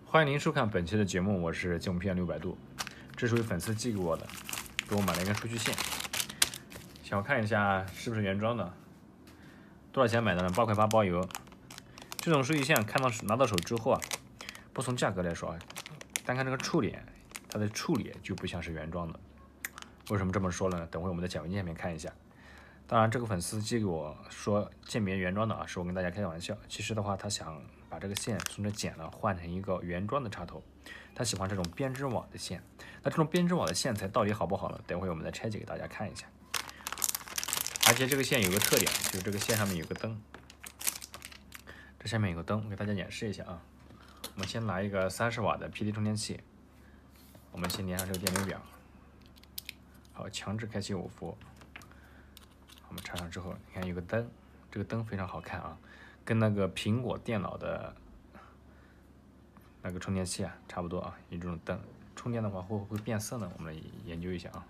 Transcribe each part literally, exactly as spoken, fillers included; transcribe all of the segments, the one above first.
欢迎您收看本期的节目，我是镜片六百度，这是位粉丝寄给我的，给我买了一根数据线，想要看一下是不是原装的，多少钱买的呢？八块八包邮。这种数据线看到拿到手之后啊，不从价格来说啊，单看这个触点，它的处理就不像是原装的。为什么这么说呢？等会我们在讲文件里面看一下。当然，这个粉丝寄给我说鉴别原装的啊，是我跟大家开玩笑。其实的话，他想把这个线从这剪了，换成一个原装的插头。他喜欢这种编织网的线。那这种编织网的线材到底好不好呢？等会我们再拆解给大家看一下。而且这个线有个特点，就是这个线上面有个灯，这下面有个灯，我给大家演示一下啊。我们先拿一个三十瓦的 P D 充电器，我们先连上这个电流表，好，强制开启五伏。我们插上之后，你看有个灯，这个灯非常好看啊，跟那个苹果电脑的那个充电器啊差不多啊，有这种灯。充电的话会不会变色呢？我们来研究一下啊。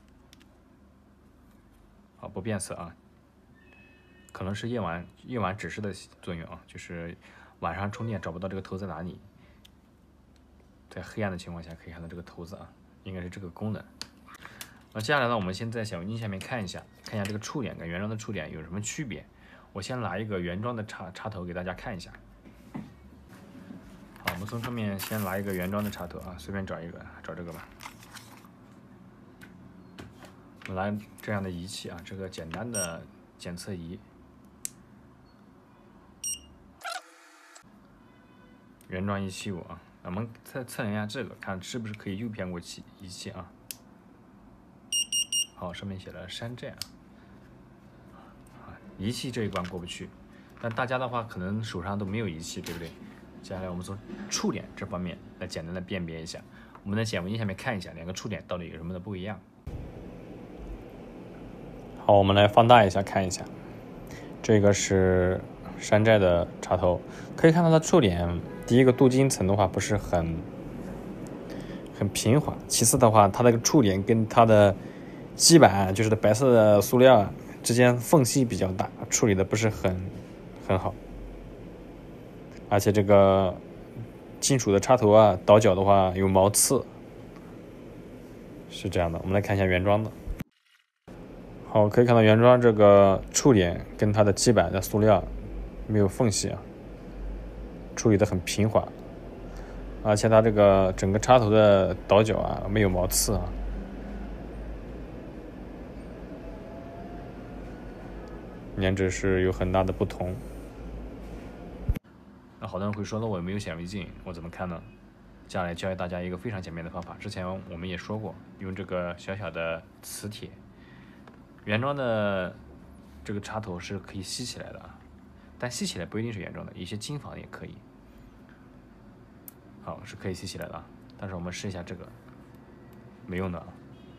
好，不变色啊，可能是夜晚夜晚指示的作用啊，就是晚上充电找不到这个头在哪里，在黑暗的情况下可以看到这个头子啊，应该是这个功能。那接下来呢，我们先在小文件下面看一下，看一下这个触点跟原装的触点有什么区别。我先拿一个原装的插插头给大家看一下。好，我们从上面先拿一个原装的插头啊，随便找一个，找这个吧。我们来这样的仪器啊，这个简单的检测仪，原装一七五啊。我们测测量一下这个，看是不是可以诱骗过器仪器啊。好，上面写了山寨啊，仪器这一关过不去，但大家的话可能手上都没有仪器，对不对？接下来我们从触点这方面来简单的辨别一下，我们在显微镜下面看一下两个触点到底有什么的不一样。好，我们来放大一下看一下，这个是山寨的插头，可以看到它触点，第一个镀金层的话不是很很平滑，其次的话它那个触点跟它的基板就是白色的塑料之间缝隙比较大，处理的不是很很好，而且这个金属的插头啊，倒角的话有毛刺，是这样的。我们来看一下原装的。好，可以看到原装这个触点跟它的基板的塑料没有缝隙啊，处理的很平滑，而且它这个整个插头的倒角啊没有毛刺啊。颜值是有很大的不同。那好多人会说，那我没有显微镜，我怎么看呢？接下来教给大家一个非常简便的方法。之前我们也说过，用这个小小的磁铁，原装的这个插头是可以吸起来的啊，但吸起来不一定是原装的，有些金仿的也可以。好，是可以吸起来的啊，但是我们试一下这个，没用的啊，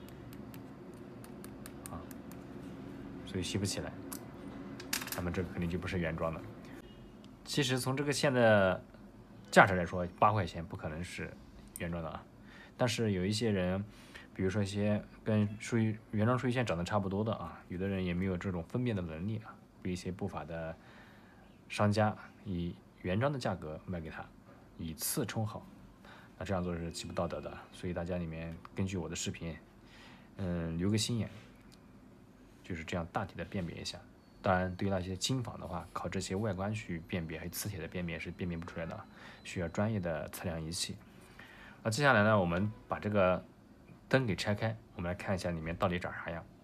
啊，所以吸不起来。那么这个肯定就不是原装的。其实从这个线的价值来说，八块钱不可能是原装的啊。但是有一些人，比如说一些跟数据原装数据线长得差不多的啊，有的人也没有这种分辨的能力啊，被一些不法的商家以原装的价格卖给他，以次充好，那这样做是极不道德的。所以大家里面根据我的视频，嗯，留个心眼，就是这样大体的辨别一下。当然，对于那些金仿的话，靠这些外观去辨别，还有磁铁的辨别是辨别不出来的，需要专业的测量仪器。那接下来呢，我们把这个灯给拆开，我们来看一下里面到底长啥样。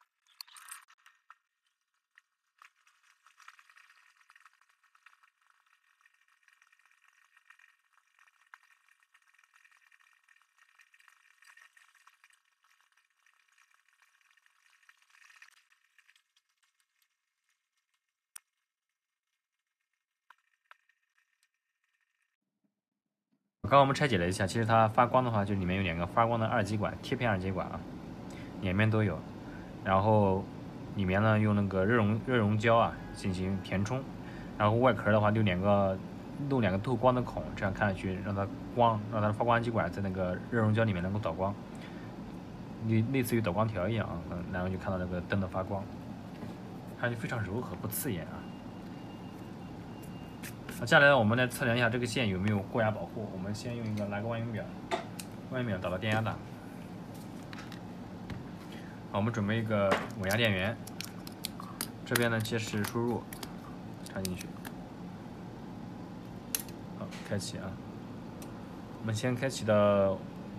刚刚我们拆解了一下，其实它发光的话，就里面有两个发光的二极管，贴片二极管啊，两边都有。然后里面呢用那个热熔热熔胶啊进行填充，然后外壳的话留两个漏两个透光的孔，这样看上去让它光让它的发光二极管在那个热熔胶里面能够导光，类类似于导光条一样啊，嗯，然后就看到那个灯的发光，看上去非常柔和不刺眼啊。 接下来我们来测量一下这个线有没有过压保护。我们先用一个拿个万用表，万用表导到电压档。好，我们准备一个稳压电源，这边呢接时输入插进去。好，开启啊。我们先开启到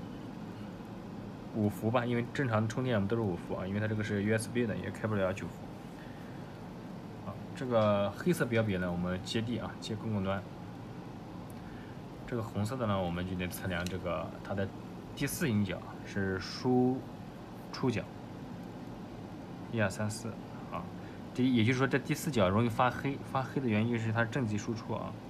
五伏吧，因为正常充电我们都是五伏啊，因为它这个是 U S B 的，也开不了九伏。好，这个黑色表笔呢，我们接地啊，接公共端。这个红色的呢，我们就得测量这个它的第四引脚是输出角，一二三四啊。第一，也就是说这第四角容易发黑，发黑的原因是它正极输出啊。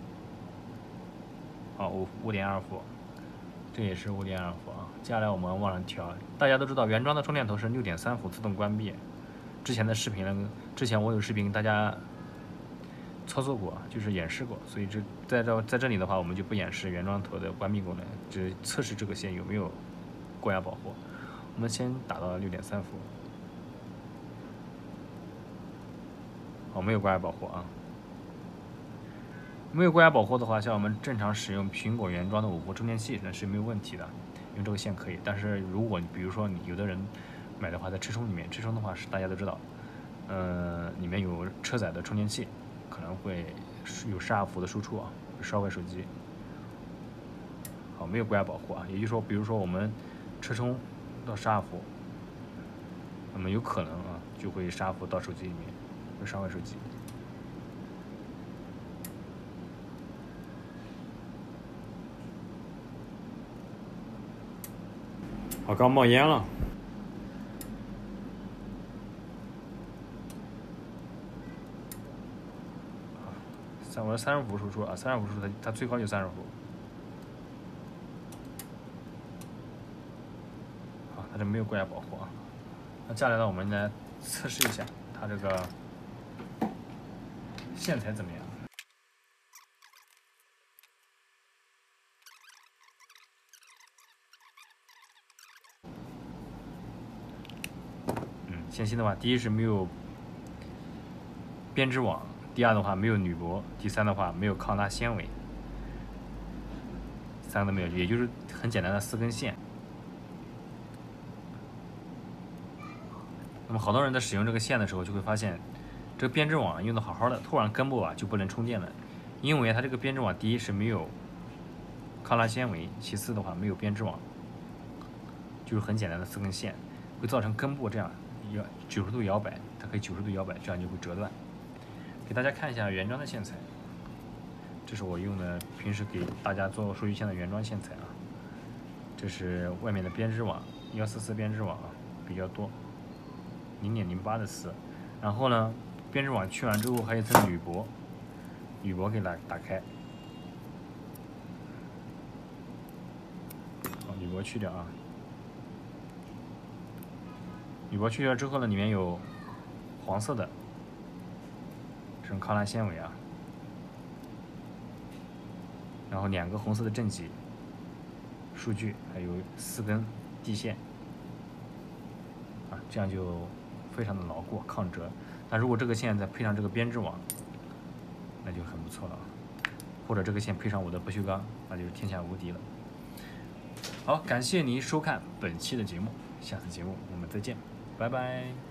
好，五五点二伏，这也是五点二伏啊。接下来我们往上调，大家都知道原装的充电头是六点三伏自动关闭。之前的视频呢，之前我有视频大家操作过，就是演示过，所以这在这在这里的话，我们就不演示原装头的关闭功能，只测试这个线有没有过压保护。我们先打到六点三伏，好，没有过压保护啊。没有过压保护的话，像我们正常使用苹果原装的五伏充电器那是没有问题的，因为这个线可以。但是如果你比如说你有的人买的话，在车充里面，车充的话是大家都知道，呃，里面有车载的充电器，可能会有十二伏的输出啊，烧坏手机。好，没有过压保护啊，也就是说，比如说我们车充到十二伏，那么有可能啊就会十二伏到手机里面，会烧坏手机。好，刚冒烟了。三，我是三十伏输出啊，三十伏输出它它最高就三十伏。好，它这没有过压保护啊。那接下来呢，我们来测试一下它这个线材怎么样。线芯的话，第一是没有编织网，第二的话没有铝箔，第三的话没有抗拉纤维，三个都没有，也就是很简单的四根线。那么好多人在使用这个线的时候，就会发现这个编织网用的好好的，突然根部啊就不能充电了，因为它这个编织网第一是没有抗拉纤维，其次的话没有编织网，就是很简单的四根线，会造成根部这样。摇九十度摇摆，它可以九十度摇摆，这样就会折断。给大家看一下原装的线材，这是我用的平时给大家做数据线的原装线材啊。这是外面的编织网，一四四编织网啊比较多，零点零八的丝。然后呢，编织网去完之后还有一层铝箔，铝箔给它打开，好，铝箔去掉啊。铝箔去掉之后呢，里面有黄色的这种抗拉纤维啊，然后两个红色的正极数据，还有四根地线啊，这样就非常的牢固抗折。那如果这个线再配上这个编织网，那就很不错了啊。或者这个线配上我的不锈钢，那就是天下无敌了。好，感谢您收看本期的节目，下次节目我们再见。拜拜。